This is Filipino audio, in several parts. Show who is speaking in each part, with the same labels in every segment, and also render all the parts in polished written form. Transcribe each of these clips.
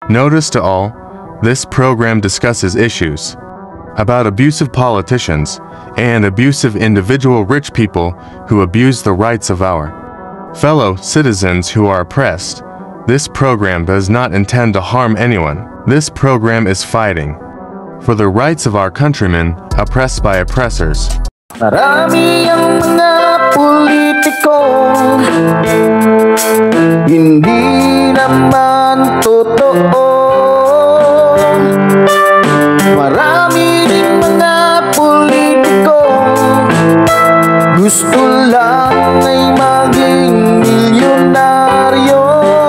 Speaker 1: Notice to all, this program discusses issues about abusive politicians and abusive individual rich people who abuse the rights of our fellow citizens who are oppressed. This program does not intend to harm anyone. This program is fighting for the rights of our countrymen oppressed by oppressors.
Speaker 2: Marami ang mga politiko, hindi naman totoo. Marami rin mga politiko, gusto lang ay maging milyonaryo.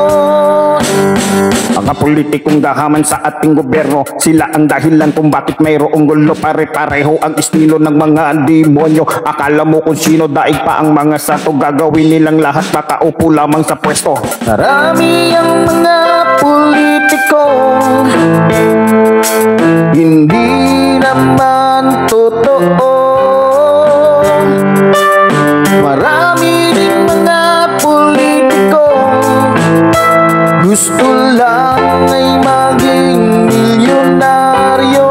Speaker 2: Mga politikong gahaman sa ating gobyerno, sila ang dahilan kung bakit mayroong gulo. Pare-pareho ang estilo ng mga demonyo. Akala mo kung sino daig pa ang mga sato, gagawin nilang lahat makaupo lamang sa pwesto. Marami ang mga politiko, hindi naman totoo. Marami rin mga politiko, gusto lang ay maging milyonaryo.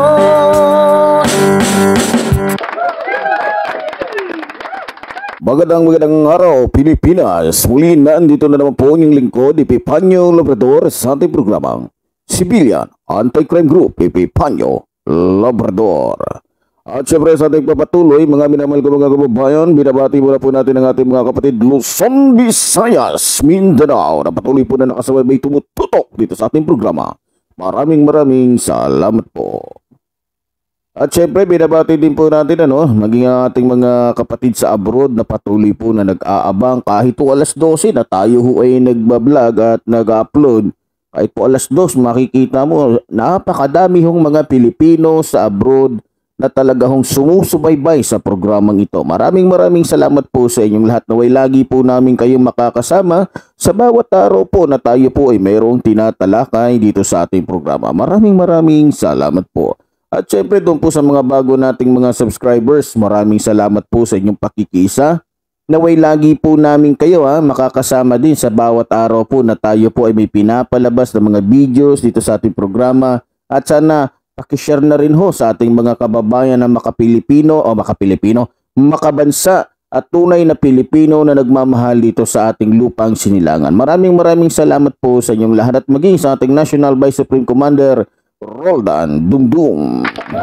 Speaker 3: Magandang araw, Pilipinas. Muli nandito na naman po ang lingkod, Epipanyo Labrador, sa ating programang Civilian Anti-Crime Group, Epipanyo Labrador. At syempre sa ating papatuloy, mga minamahal ko mga kababayan, binabati muna po natin ang ating mga kapatid Luzon, Visayas, Mindanao, na patuloy po na nakasabay tumututok dito sa ating programa. Maraming salamat po. At syempre binabati din po natin maging ang ating mga kapatid sa abroad na patuloy po na nag-aabang kahit po alas 12 na tayo ho ay nagbablog at nag-upload. Kahit po alas 2 makikita mo napakadami hong mga Pilipino sa abroad na talaga hong sumusubaybay sa programang ito. Maraming salamat po sa inyong lahat. Naway lagi po namin kayong makakasama sa bawat araw po na tayo po ay mayroong tinatalakay dito sa ating programa. Maraming salamat po. At syempre doon po sa mga bago nating mga subscribers, maraming salamat po sa inyong pakikisa. Naway lagi po namin kayo makakasama din sa bawat araw po na tayo po ay may pinapalabas ng mga videos dito sa ating programa. At sana pakishare na rin ho sa ating mga kababayan na makapilipino, makabansa at tunay na Pilipino na nagmamahal dito sa ating lupang sinilangan. Maraming salamat po sa inyong lahat at maging sa ating National Vice Supreme Commander Roldan Dumdum.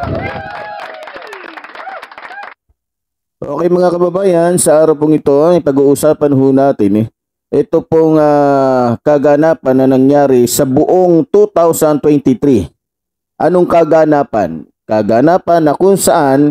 Speaker 3: Okay mga kababayan, sa araw pong ito ay pag-uusapan ho natin ito pong kaganapan na nangyari sa buong 2023. Anong kaganapan? Kaganapan na kung saan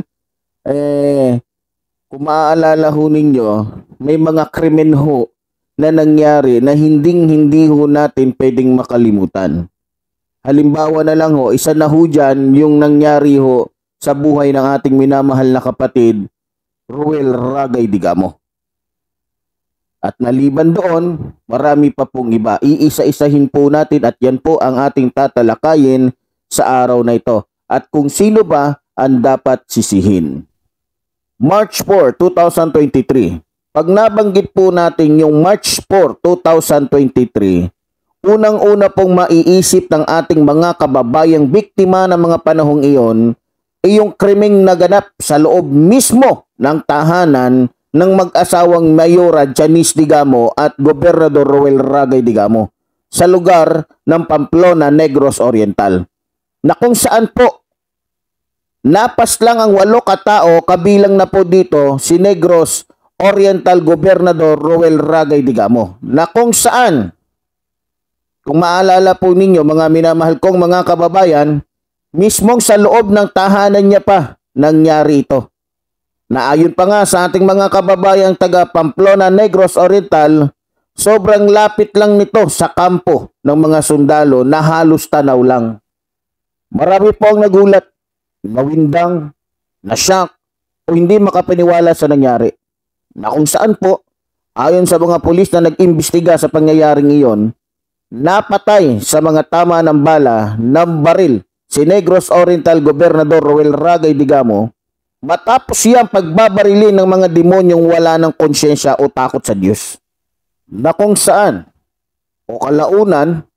Speaker 3: kung maaalala ho ninyo, may mga krimen ho na nangyari na hindi ho natin pwedeng makalimutan. Halimbawa na lang ho, isa na ho dyan yung nangyari ho sa buhay ng ating minamahal na kapatid, Ruel Ragay Digamo. At naliban doon, marami pa pong iba. Iisa-isahin po natin at yan po ang ating tatalakayin sa araw na ito. At kung sino ba ang dapat sisihin. March 4, 2023. Pag nabanggit po natin yung March 4, 2023, unang-una pong maiisip ng ating mga kababayang biktima ng mga panahong iyon ay yung krimeng naganap sa loob mismo ng tahanan ng mag-asawang Mayora Janice Digamo at Gobernador Ruel Ragay Digamo sa lugar ng Pamplona, Negros Oriental, na kung saan po napas lang ang 8 katao, kabilang na po dito si Negros Oriental Gobernador Ruel Ragay Digamo, na kung saan, kung maalala po ninyo mga minamahal kong mga kababayan, mismong sa loob ng tahanan niya pa nangyari ito. Na ayon pa nga sa ating mga kababayang taga Pamplona, Negros Oriental, sobrang lapit lang nito sa kampo ng mga sundalo na halos tanaw lang. Marami po ang nagulat, nawindang, na-shock o hindi makapaniwala sa nangyari. Na kung saan po, ayon sa mga pulis na nag-imbestiga sa pangyayaring iyon, napatay sa mga tama ng bala ng baril si Negros Oriental Gobernador Ruel Ragay Digamo matapos siyang pagbabarilin ng mga demonyong wala ng konsyensya o takot sa Diyos. Na kung saan o kalaunan,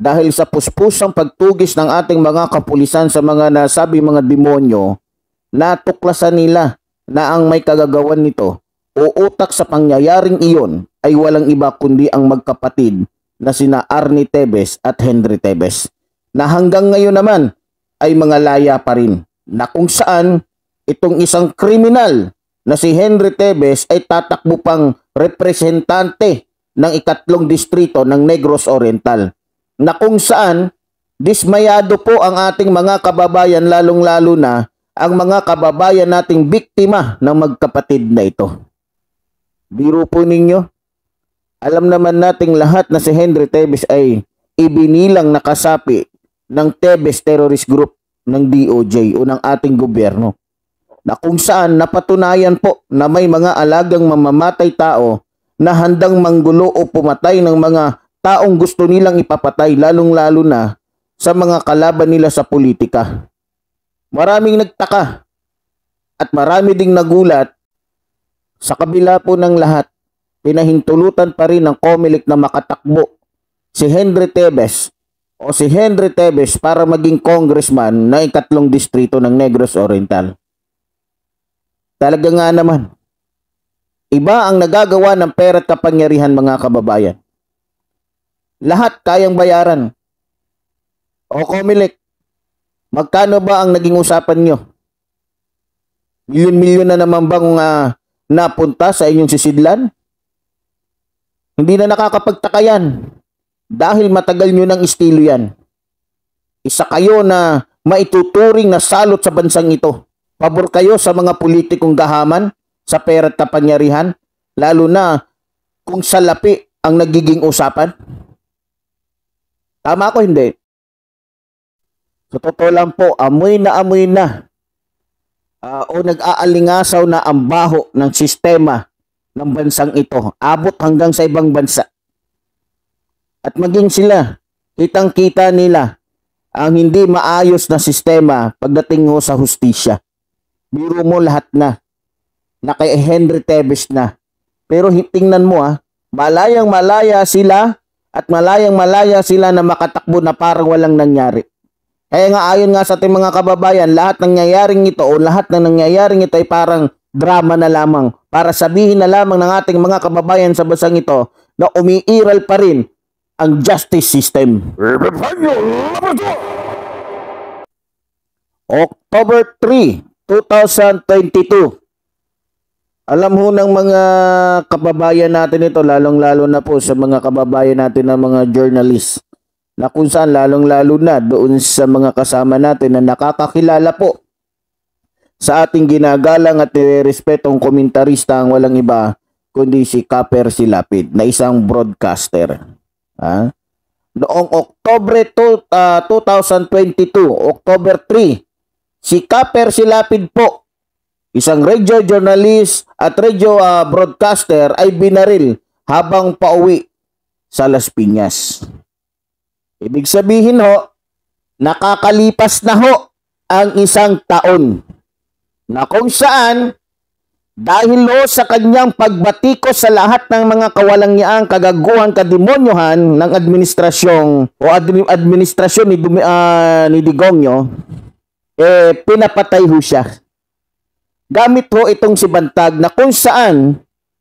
Speaker 3: dahil sa puspusang pagtugis ng ating mga kapulisan sa mga nasabi mga demonyo, natuklasan nila na ang may kagagawan nito o utak sa pangyayaring iyon ay walang iba kundi ang magkapatid na sina Arnie Tevez at Henry Tevez, na hanggang ngayon naman ay mga laya pa rin, na kung saan itong isang kriminal na si Henry Tevez ay tatakbo pang representante ng 3 distrito ng Negros Oriental, na kung saan dismayado po ang ating mga kababayan, lalong-lalo na ang mga kababayan nating biktima ng magkapatid na ito. Biro po ninyo, alam naman nating lahat na si Henry Tevez ay ibinilang na kasapi ng Tevez Terrorist Group ng DOJ o ng ating gobyerno, na kung saan napatunayan po na may mga alagang mamamatay tao na handang manggulo o pumatay ng mga taong gusto nilang ipapatay, lalong-lalo na sa mga kalaban nila sa politika. Maraming nagtaka at marami ding nagulat. Sa kabila po ng lahat, pinahintulutan pa rin ng COMELEC na makatakbo si Henry Tevez para maging congressman ng 3 distrito ng Negros Oriental. Talaga nga naman, iba ang nagagawa ng pera at kapangyarihan, mga kababayan. Lahat kayang bayaran. O COMELEC, magkano ba ang naging usapan nyo? Milyon-milyon na naman bang napunta sa inyong sisidlan? Hindi na nakakapagtaka yan dahil matagal nyo ng estilo yan. Isa kayo na maituturing na salot sa bansang ito. Pabor kayo sa mga politikong gahaman sa pera at kapangyarihan, lalo na kung salapi ang nagiging usapan. Tama ko hindi? Sa totoo lang po, amoy na o nag-aalingasaw na ang baho ng sistema ng bansang ito, abot hanggang sa ibang bansa. At maging sila, kitang-kita nila ang hindi maayos na sistema pagdating ho sa hustisya. Biro mo lahat na kay Henry Tevez na. Pero tingnan mo malayang-malaya sila at malayang-malaya sila na makatakbo na parang walang nangyari. Kaya nga ayon nga sa ating mga kababayan, lahat ng nangyayaring ito o lahat ng nangyayaring ito ay parang drama na lamang para sabihin na lamang ng ating mga kababayan sa bansang ito na umiiral pa rin ang justice system. October 3, 2022. Alam ho ng mga kababayan natin ito, lalong-lalo na po sa mga kababayan natin na mga journalist, na kung saan lalong-lalo na doon sa mga kasama natin na nakakakilala po sa ating ginagalang at respetong komentarista, ang walang iba kundi si Kaper Silapid, na isang broadcaster. Noong October 2022, October 3, si Kaper Silapid po, isang radio journalist at radio broadcaster, ay binaril habang pauwi sa Las Piñas. Ibig sabihin ho, nakakalipas na ho ang 1 taon na kung saan dahil ho sa kanyang pagbatikos sa lahat ng mga kawalangyang kagaguhan, kademonyohan ng administrasyon o administrasyon ni Digongyo, pinapatay ho siya. Gamit ho itong si Bantag, na kung saan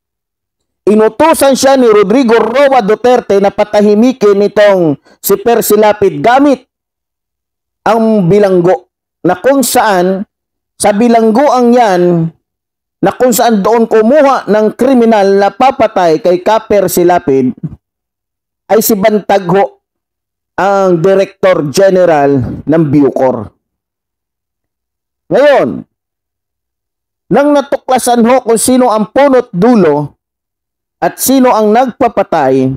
Speaker 3: inutusan siya ni Rodrigo Roa Duterte na patahimikin itong si Percy Lapid gamit ang bilanggo, na kung saan sa bilangguang yan, na kung saan doon kumuha ng kriminal na papatay kay Kaper Silapid, ay si Bantag ho ang Director General ng Bucor. Ngayon, nang natuklasan ho kung sino ang punot dulo at sino ang nagpapatay,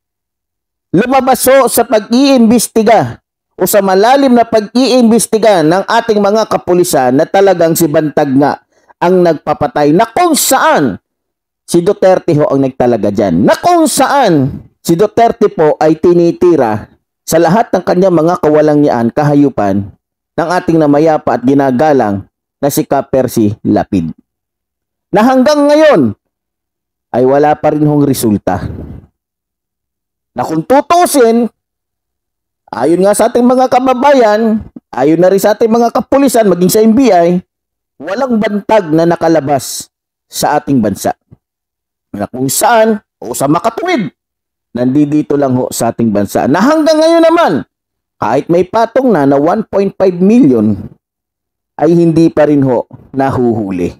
Speaker 3: lumabas ho sa pag-iimbestiga o sa malalim na pag-iimbestiga ng ating mga kapulisan na talagang si Bantag nga ang nagpapatay, na kung saan si Duterte ho ang nagtalaga dyan, na kung saan si Duterte po ay tinitira sa lahat ng kanyang mga kawalangyaan, kahayupan ng ating namayapa at ginagalang na si Percy Lapid, na hanggang ngayon ay wala pa rin hong resulta. Na kung tutusin, Ayon nga sa ating mga kababayan, ayon na rin sa ating mga kapulisan, maging sa NBI, walang bantag na nakalabas sa ating bansa. Na kung saan o sa makatuwid, nandito lang ho sa ating bansa. Na hanggang ngayon naman, kahit may patong na 1.5 million, ay hindi pa rin ho nahuhuli.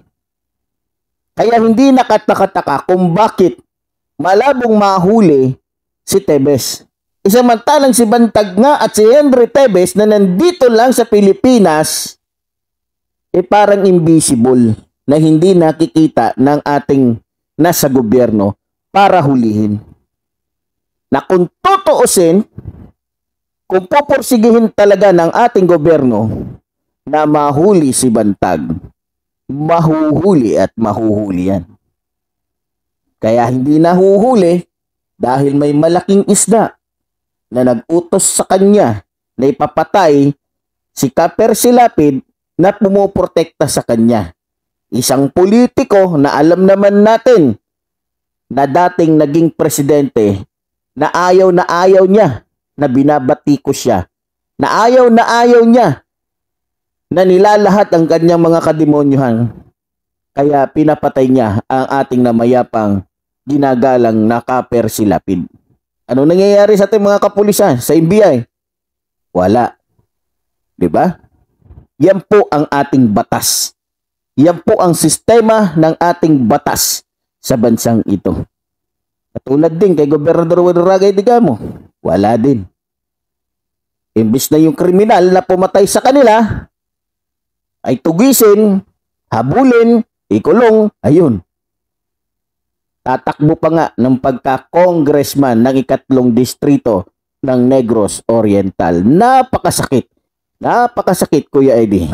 Speaker 3: Kaya hindi nakataka kung bakit malabong mahuli si Tebes. Isamantalang si Bantag nga at si Henry Tebes na nandito lang sa Pilipinas, parang invisible na hindi nakikita ng ating nasa gobyerno para hulihin. Na kung tutuusin, kung pupursigihin talaga ng ating gobyerno na mahuli si Bantag, mahuhuli at mahuhuli yan. Kaya hindi nahuhuli dahil may malaking isda na nag-utos sa kanya na ipapatay si Kaper Silapid na pumuprotekta sa kanya. Isang politiko na alam naman natin na dating naging presidente na ayaw niya na binabatikos siya. Na ayaw niya na nilalahat ang kanyang mga kademonyuhan. Kaya pinapatay niya ang ating namayapang ginagalang na Kaper Silapid. Ano nangyayari sa ating mga kapulisan, sa NBI? Wala. Diba? Yan po ang ating batas. Yan po ang sistema ng ating batas sa bansang ito. Katulad din kay Gobernador Ragay Digamo, wala din. Imbis na yung kriminal na pumatay sa kanila, ay tugisin, habulin, ikulong, ayun. Tatakbo pa nga ng pagka-congressman ng 3 distrito ng Negros Oriental. Napakasakit. Napakasakit, Kuya Eddie.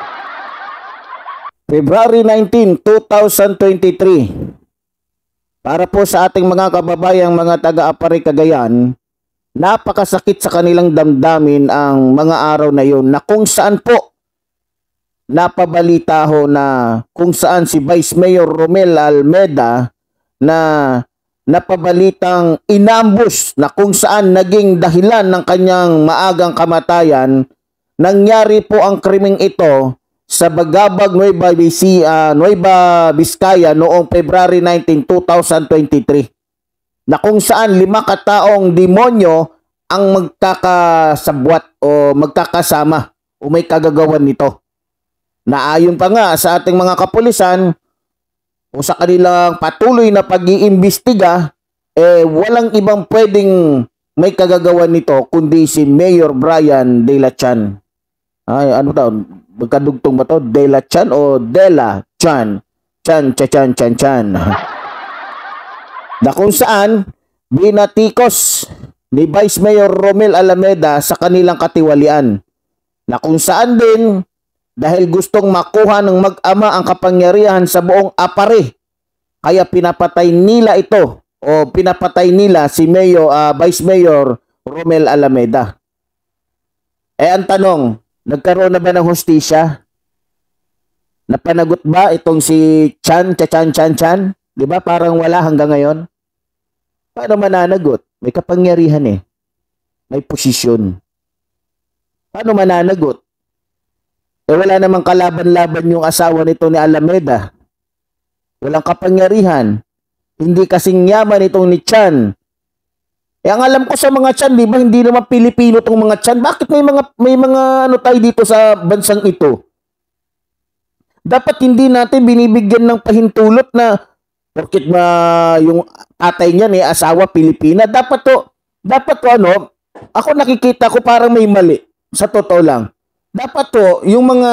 Speaker 3: February 19, 2023. Para po sa ating mga kababayang mga taga-Apari Cagayan, napakasakit sa kanilang damdamin ang mga araw na yun na kung saan po napabalita ho na kung saan si Vice Mayor Romel Almeda na napabalitang inambush na kung saan naging dahilan ng kanyang maagang kamatayan. Nangyari po ang krimeng ito sa Bagabag, Nueva Vizcaya noong February 19, 2023 na kung saan 5 kataong demonyo ang magkakasabwat o magkakasama o may kagagawan nito. Na ayon pa nga sa ating mga kapulisan o sa kanilang patuloy na pag-iimbestiga, walang ibang pwedeng may kagagawan nito kundi si Mayor Brian De La Chan. Ay, ano daw? Magkadugtong ba to? De La Chan o De La Chan? Chan. Na kung saan binatikos ni Vice Mayor Romel Alameda sa kanilang katiwalian. Na kung saan din dahil gustong makuha ng mag-ama ang kapangyarihan sa buong Apari, kaya pinapatay nila ito o pinapatay nila si Vice Mayor Romel Alameda. Ang tanong, nagkaroon na ba ng hustisya? Napanagot ba itong si Chan? Di ba parang wala hanggang ngayon? Paano mananagot? May kapangyarihan May posisyon. Paano mananagot? Wala namang kalaban-laban yung asawa nito ni Alameda. Walang kapangyarihan. Hindi kasing yaman itong ni Chan. Ang alam ko sa mga Chan, di ba, hindi naman Pilipino itong mga Chan. Bakit may mga ano tayo dito sa bansang ito? Dapat hindi natin binibigyan ng pahintulot na porkit yung tatay niya asawa Pilipina. Dapat to ako nakikita ko parang may mali. Sa totoo lang. Dapat to, yung mga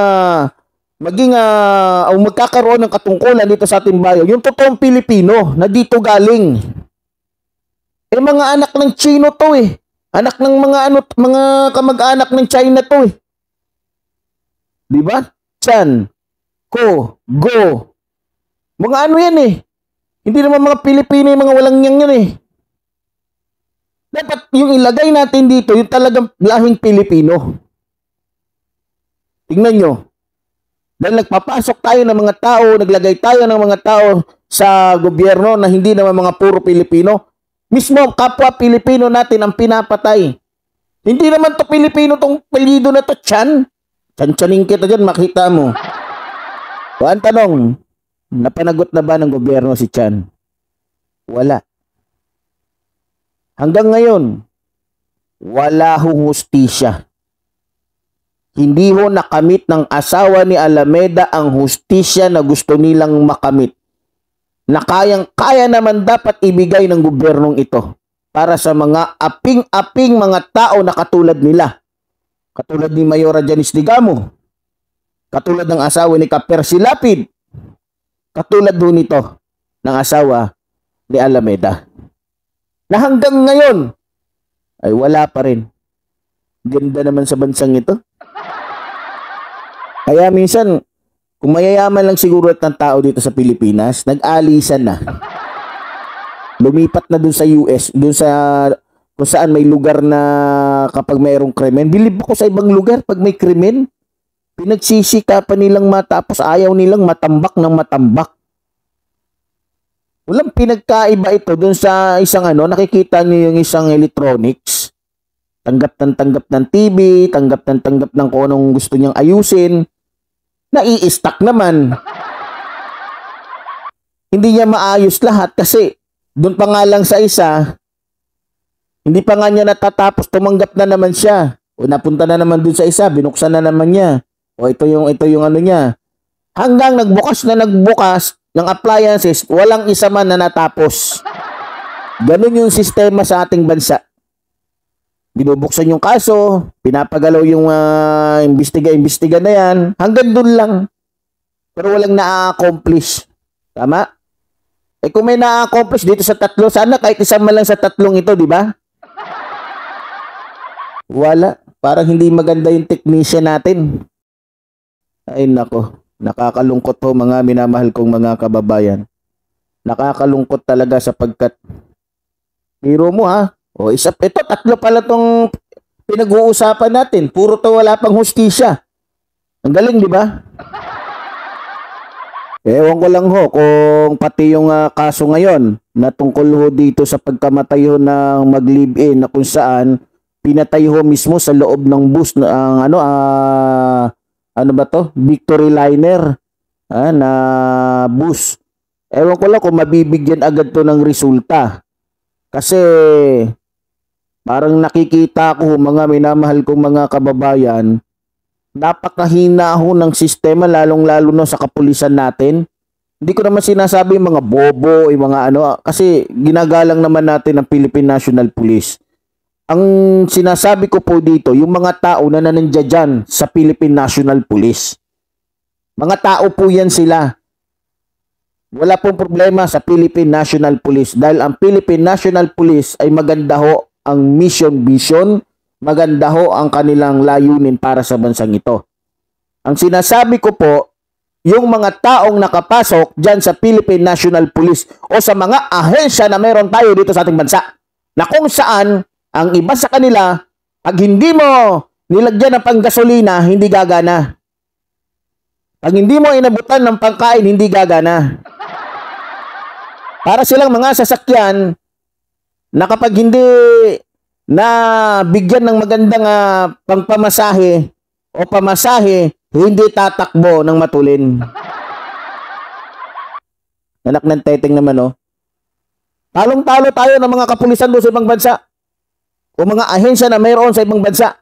Speaker 3: magkakaroon ng katungkulan dito sa ating bayan, yung totoong Pilipino na dito galing. Mga anak ng Chino to Anak ng mga kamag-anak ng China to Di ba? Chan, Ko, Go. Mga ano yan Hindi naman mga Pilipino yung mga walang yang yan Dapat yung ilagay natin dito, yung talagang lahing Pilipino. Tingnan nyo. Dahil nagpapasok tayo ng mga tao, naglagay tayo ng mga tao sa gobyerno na hindi naman mga puro Pilipino. Mismo kapwa Pilipino natin ang pinapatay. Hindi naman to Pilipino tong apelyido na to, Chan. Chan-chaning kita dyan, makita mo. O ang tanong, napanagot na ba ng gobyerno si Chan? Wala. Hanggang ngayon, wala hong hustisya. Hindi ho nakamit ng asawa ni Alameda ang hustisya na gusto nilang makamit. Na kayang-kaya naman dapat ibigay ng gobyernong ito para sa mga aping-aping mga tao na katulad nila. Katulad ni Mayora Janice Digamo. Katulad ng asawa ni Kapersi Lapid. Katulad do nito ng asawa ni Alameda. Na hanggang ngayon ay wala pa rin. Ganda naman sa bansang ito. Kaya minsan, kung mayayaman lang siguro ng tao dito sa Pilipinas, nag-alisan na. Lumipat na dun sa US, dun sa kung saan may lugar na kapag mayroong krimen. Bilib ako sa ibang lugar pag may krimen. Pinagsisikapan nilang matapos, ayaw nilang matambak ng matambak. Walang pinagkaiba ito dun sa isang nakikita niyo yung isang electronics. Tanggap ng TV, tanggap ng kung anong gusto niyang ayusin. Nai-stack naman. Hindi niya maayos lahat kasi doon pa nga lang sa isa, hindi pa nga niya natatapos, tumanggap na naman siya. O napunta na naman doon sa isa, binuksan na naman niya. O ito yung ano niya. Hanggang nagbukas ng appliances, walang isa man na natapos. Ganun yung sistema sa ating bansa. Binubuksan yung kaso, pinapagalaw yung imbestiga na yan, hanggang doon lang. Pero walang na-accomplish. Tama? Eh kung may na-accomplish dito sa tatlo, sana kahit isa man lang sa tatlong ito, di ba? Wala. Parang hindi maganda yung technician natin. Ay nako, nakakalungkot po mga minamahal kong mga kababayan. Nakakalungkot talaga sapagkat biro mo o ito tatlo pala tong pinag-uusapan natin. Puro to wala pang hustisya. Ang galing, di ba? Ewan ko lang ho kung pati yung kaso ngayon na tungkol ho dito sa pagkamatay ho ng mag-live-in na kung saan pinatay ho mismo sa loob ng bus na Victory Liner na bus. Ewan ko lang kung mabibigyan agad to ng resulta. Kasi parang nakikita ko mga minamahal kong mga kababayan, napakahina ho ng sistema lalong-lalo na sa kapulisan natin. Hindi ko naman sinasabi mga bobo, mga kasi ginagalang naman natin ang Philippine National Police. Ang sinasabi ko po dito, yung mga tao na nandiyan dyan sa Philippine National Police. Mga tao po yan sila. Wala pong problema sa Philippine National Police dahil ang Philippine National Police ay maganda ho ang mission vision, maganda ho ang kanilang layunin para sa bansang ito. Ang sinasabi ko po, yung mga taong nakapasok dyan sa Philippine National Police o sa mga ahensya na meron tayo dito sa ating bansa, na kung saan ang iba sa kanila, pag hindi mo nilagyan ng panggasolina, hindi gagana. Pag hindi mo inabutan ng pangkain, hindi gagana. Para silang mga sasakyan na kapag hindi na bigyan ng magandang pangpamasahe o pamasahe, hindi tatakbo ng matulin. Anak ng teteng naman, talong-talo tayo ng mga kapulisan doon sa ibang bansa o mga ahensya na mayroon sa ibang bansa.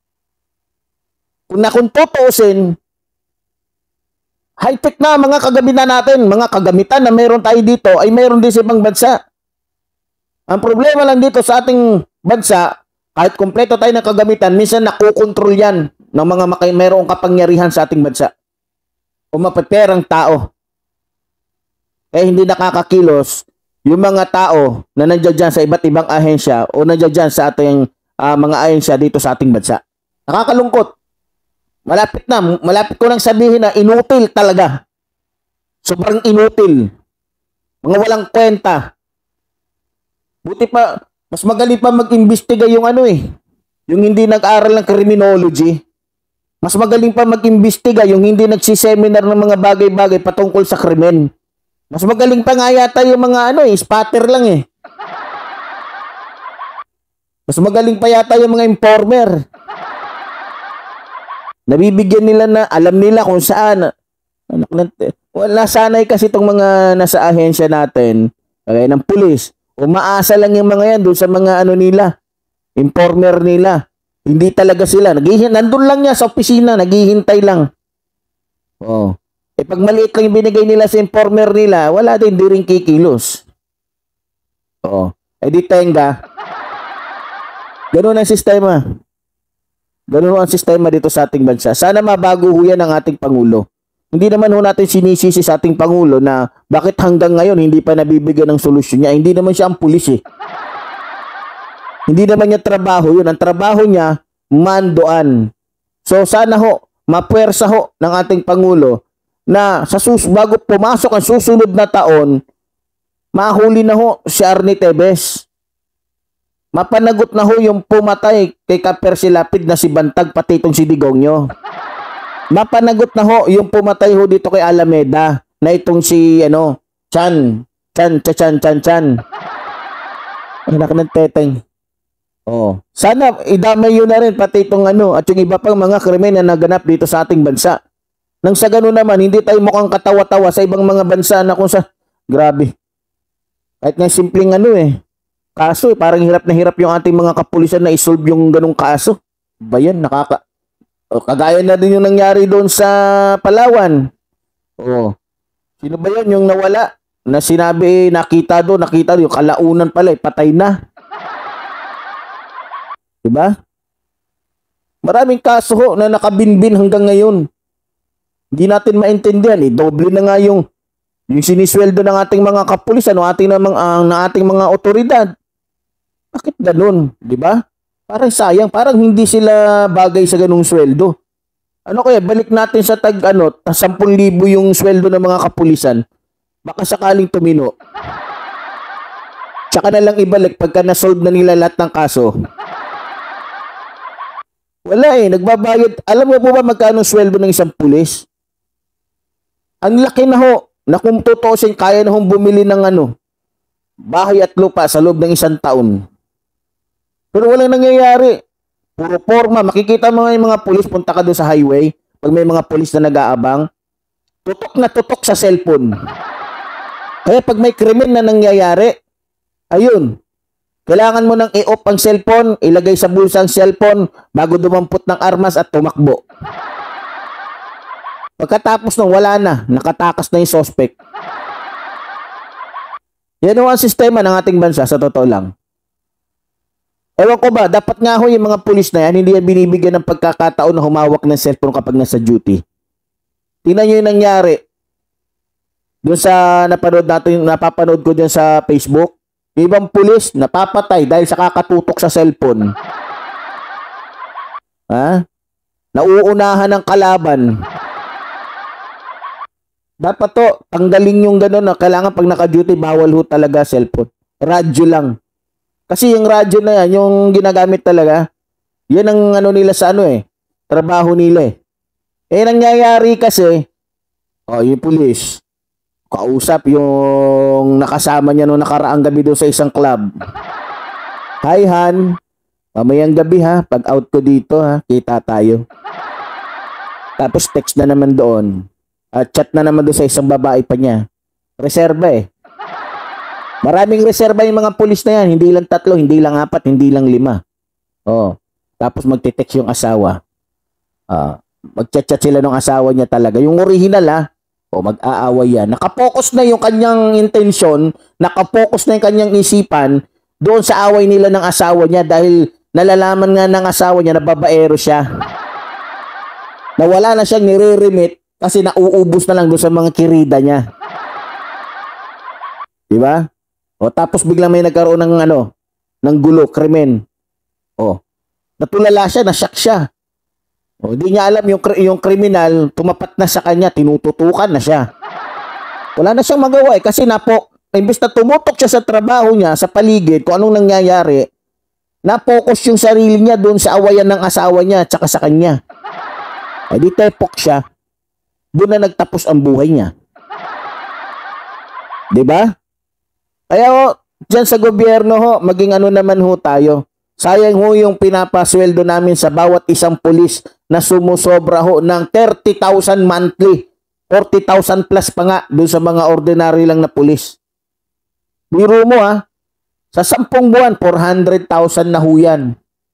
Speaker 3: Kung tutuusin, high-tech na mga kagamitan natin, mga kagamitan na mayroon tayo dito ay mayroon din sa ibang bansa. Ang problema lang dito sa ating bansa, kahit kompleto tayo ng kagamitan, minsan nakukontrol yan ng mga mayroong kapangyarihan sa ating bansa o mapaperang tao. Hindi nakakakilos yung mga tao na nandiyan dyan sa iba't ibang ahensya o nandiyan dyan sa ating mga ahensya dito sa ating bansa. Nakakalungkot. Malapit ko nang sabihin na inutil talaga. Sobrang inutil. Mga walang kwenta. Buti pa, mas magaling pa mag-imbestiga yung yung hindi nag-aral ng criminology. Mas magaling pa mag-imbestiga yung hindi nagsiseminar ng mga bagay-bagay patungkol sa krimen. Mas magaling pa nga yata yung mga spotter lang . Mas magaling pa yata yung mga informer. Nabibigyan nila na alam nila kung saan. Wala sanay kasi itong mga nasa ahensya natin, kagaya ng pulis. Umaasa lang yung mga yan doon sa mga ano nila, informer nila. Hindi talaga sila. Nandun lang niya sa opisina, naghihintay lang. Oh. Eh pag maliit lang yung binigay nila sa informer nila, wala din, di rin kikilos. Oh. Eh di tenga. Ganun ang sistema. Ganun ang sistema dito sa ating bansa. Sana mabago ho yan ang ating Pangulo. Hindi naman ho natin sinisisi sa ating Pangulo na bakit hanggang ngayon hindi pa nabibigyan ng solusyon niya. Hindi naman siya ang pulis eh. Hindi naman niya trabaho yun. Ang trabaho niya, mandoan. So sana ho, mapuwersa ho ng ating Pangulo na bago pumasok ang susunod na taon, mahuli na ho si Arnie Tevez. Mapanagot na ho yung pumatay kay Kapersi Lapid na si Bantag pati itong si Digongyo. Mapanagot na ho yung pumatay ho dito kay Alameda na itong si Chan. Anak ng teteng. Oh, sana idamay yun na rin pati itong at yung iba pang mga krimen na naganap dito sa ating bansa. Nang sa gano'n naman, hindi tayo mukhang katawa-tawa sa ibang mga bansa na kung sa grabe. Kahit nga simpleng kaso parang hirap na hirap yung ating mga kapulisan na isolve yung ganung kaso. Bayan, kagaya na din yung nangyari doon sa Palawan. Oh. Sino ba yun yung nawala? Na sinabi, nakita doon, yung kalaunan pala, patay na. Diba? Maraming kaso ho na nakabinbin hanggang ngayon. Hindi natin maintindihan. Doble na nga yung sinisweldo ng ating mga kapulisan o ating mga otoridad. Bakit ganun? Diba? Parang sayang. Parang hindi sila bagay sa ganung sweldo. Ano kaya? Balik natin sa 10,000 yung sweldo ng mga kapulisan. Baka sakaling tumino. Tsaka na lang ibalik pagka na-solve na nila lahat ng kaso. Wala nagbabayad. Alam mo po ba magkano sweldo ng isang pulis? Ang laki na ho, na kung tutusin, kaya na hong bumili ng bahay at lupa sa loob ng 1 taon. Pero walang nangyayari. Puro forma. Makikita mo yung mga pulis, punta ka doon sa highway, pag may mga pulis na nag-aabang, tutok na tutok sa cellphone. Kaya pag may krimen na nangyayari, ayun, kailangan mo nang i-off ang cellphone, ilagay sa bulsa ang cellphone, bago dumampot ng armas at tumakbo. Pagkatapos nung wala na, nakatakas na yung suspect. Yan ang sistema ng ating bansa, sa totoo lang. Ewan ko ba, dapat nga ho yung mga pulis na yan, hindi yan binibigyan ng pagkakataon na humawak ng cellphone kapag nasa duty. Tingnan nyo yung nangyari. Doon sa napapanood ko dyan sa Facebook, ibang pulis napapatay dahil sa kakatutok sa cellphone. Ha? Nauunahan ng kalaban. Dapat to, tanggalin yung gano'n na kailangan pag naka-duty, bawal ho talaga cellphone. Radyo lang. Kasi yung radyo na yan, yung ginagamit talaga, yan ang nila sa trabaho nila nangyayari kasi, yung pulis, kausap yung nakasama niya noong nakaraang gabi doon sa isang club. Hi Han, mamayang gabi pag out ko dito kita tayo. Tapos text na naman doon. Chat na naman doon sa isang babae pa niya. Reserba Maraming reserba yung mga pulis na yan. Hindi lang 3, hindi lang 4, hindi lang 5. Oh. Tapos magte-text yung asawa. Mag-chat-chat sila ng asawa niya talaga. Yung original mag-aaway yan. Nakapokus na yung kanyang intensyon, nakapokus na yung kanyang isipan doon sa away nila ng asawa niya dahil nalalaman nga ng asawa niya na babaero siya. Na wala na siyang nire-remit kasi nauubos na lang doon sa mga kirida niya. Diba? O tapos biglang may nagkaroon ng ng gulo, krimen. O, natulala siya, nasyak siya. O, hindi niya alam yung kriminal, tumapat na sa kanya, tinututukan na siya. Wala na siyang magawa kasi imbes na tumutok siya sa trabaho niya, sa paligid, kung anong nangyayari, na-focus yung sarili niya doon sa awayan ng asawa niya at saka sa kanya. Ay di tepok siya. Doon na nagtapos ang buhay niya. Diba? Kaya dyan sa gobyerno maging naman tayo. Sayang ho yung pinapasweldo namin sa bawat isang pulis na sumusobra ho ng 30,000 monthly. 40,000 plus pa nga doon sa mga ordinary lang na pulis. Biro mo sa 10 buwan, 400,000 na ho yan.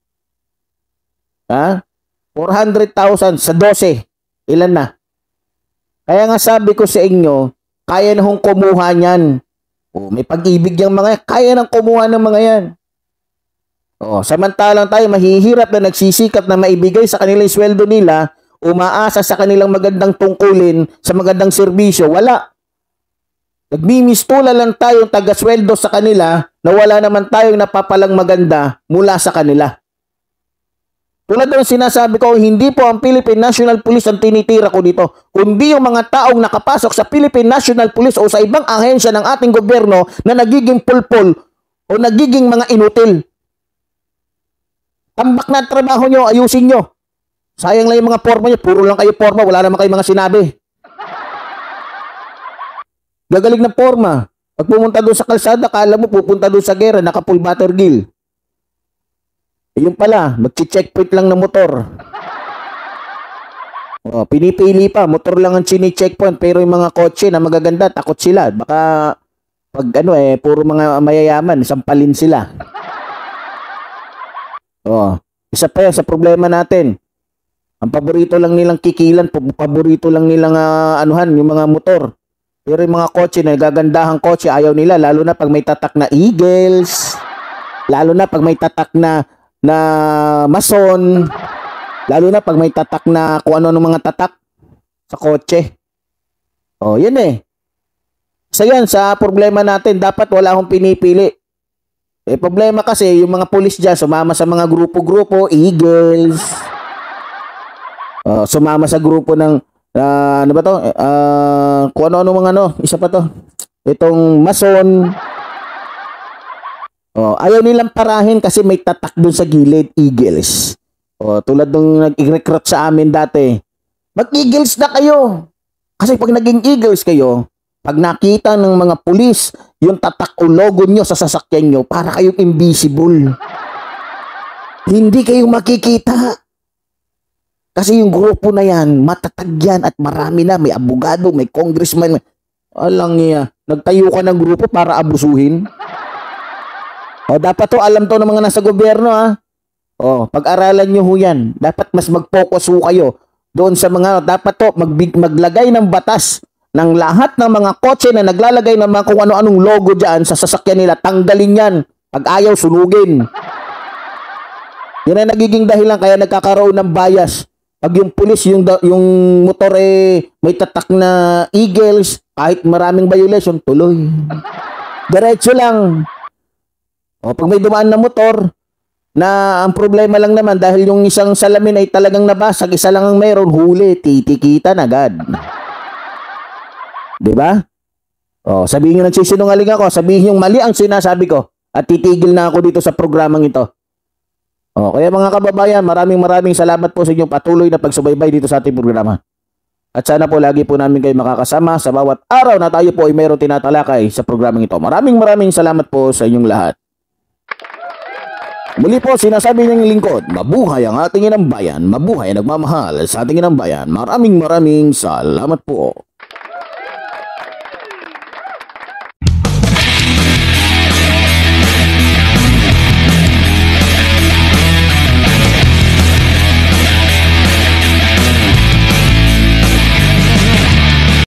Speaker 3: 400,000 sa 12. Ilan na? Kaya nga sabi ko sa inyo, kaya na hong kumuha niyan. May pag-ibig yung mga yan. Kaya nang kumuha ng mga yan. Samantalang tayo mahihirap na nagsisikap na maibigay sa kanilang sweldo nila, umaasa sa kanilang magandang tungkulin, sa magandang serbisyo, wala. Nagmimistula lang tayong taga-sweldo sa kanila na wala naman tayong napapalang maganda mula sa kanila. Tulad ng sinasabi ko, hindi po ang Philippine National Police ang tinitira ko dito, kundi yung mga taong nakapasok sa Philippine National Police o sa ibang ahensya ng ating gobyerno na nagiging pulpol o nagiging mga inutil. Tambak na trabaho nyo, ayusin nyo. Sayang lang yung mga forma nyo, puro lang kayo forma, wala naman kayo mga sinabi. Gagaling ng forma. Pag pumunta doon sa kalsada, kala mo pupunta doon sa gera, naka full butter gill. Yun pala, magchi-checkpoint lang ng motor. Pinipili pa, motor lang ang chini-checkpoint, pero yung mga kotse na magaganda, takot sila. Baka pag puro mga mayayaman, sampalin sila. Isa pa yan sa problema natin. Ang paborito lang nilang kikilan, paborito lang nilang yung mga motor. Pero yung mga kotse, nagagandahang kotse, ayaw nila, lalo na pag may tatak na Eagles, lalo na pag may tatak na Mason, lalo na pag may tatak na kung ano mga tatak sa kotse. Yan Isa yan sa problema natin, dapat wala akong pinipili. Problema kasi, yung mga pulis dyan, sumama sa mga grupo-grupo, Eagles. Sumama sa grupo ng, ano ba to? Kung ano-ano mga isa pa to. Itong Mason. Ayaw nilang parahin kasi may tatak dun sa gilid, Eagles. Tulad nung nag-recruit sa amin dati. Mag-Eagles na kayo. Kasi pag naging Eagles kayo, pag nakita ng mga pulis, yung tatak o logo nyo sa sasakyan nyo, para kayong invisible. Hindi kayo makikita. Kasi yung grupo na yan, matatag yan at marami na. May abogado, may congressman. Alang niya, nagtayo ka ng grupo para abusuhin. Dapat to, alam to ng mga nasa gobyerno pag-aralan nyo ho yan. Dapat mas mag-focus ho kayo doon sa mga, dapat to, maglagay ng batas ng lahat ng mga kotse na naglalagay ng mga kung ano-anong logo dyan sa sasakyan nila, tanggalin yan. Pag ayaw, sunugin. Yan ang nagiging dahilan kaya nagkakaroon ng bias. Pag yung pulis, yung motor may tatak na Eagles, kahit maraming violation, tuloy. Diretso lang. Pag may dumaan na motor, na ang problema lang naman dahil yung isang salamin ay talagang nabasag, isa lang ang mayroon, huli, titikitan agad. Diba? Sabihin nyo nagsisinungaling ako, sabihin yung mali ang sinasabi ko at titigil na ako dito sa programang ito. Kaya mga kababayan, maraming salamat po sa inyong patuloy na pagsubaybay dito sa ating programa. At sana po lagi po namin kayo makakasama sa bawat araw na tayo po ay mayroong tinatalakay sa programang ito. Maraming salamat po sa inyong lahat. Muli po, sinasabi niyang lingkod, mabuhay ang ating inang bayan, mabuhay ang nagmamahal sa ating inang bayan. Maraming salamat po.